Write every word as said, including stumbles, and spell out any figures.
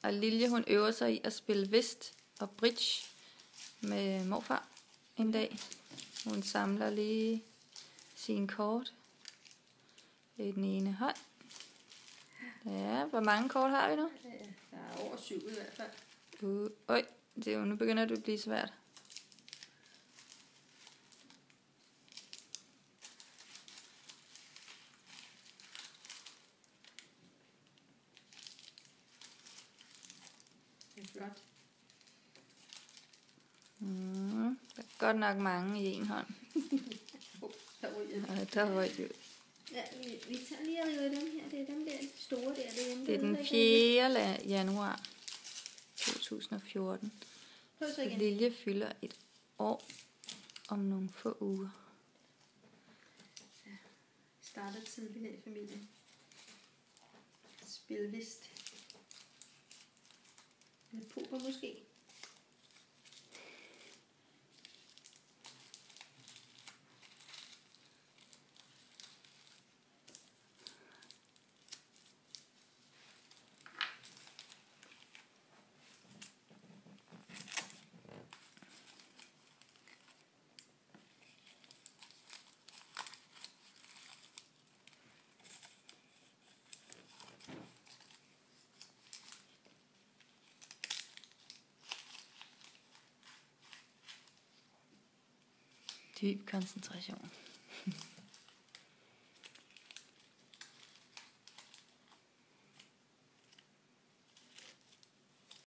Og Lilje, hun øver sig i at spille whist og bridge med morfar en dag. Hun samler lige sine kort i den ene hånd. Ja, hvor mange kort har vi nu? Der er over syv i hvert fald. Uh, øj, det er jo, nu begynder det at blive svært. Det er flot. Mm, der er godt nok mange i en hånd. Oh, der ryger jeg. Og der røg det ud. Ja, vi, vi tager lige og river dem her. Det er dem der store der. Det er, dem, Det er der den der fjerde januar to tusind og fjorten. Prøv så igen. Lilje fylder et år om nogle få uger. Ja, starter tidligt her i familien. Spil vist. Eller poker måske. Dyb koncentration.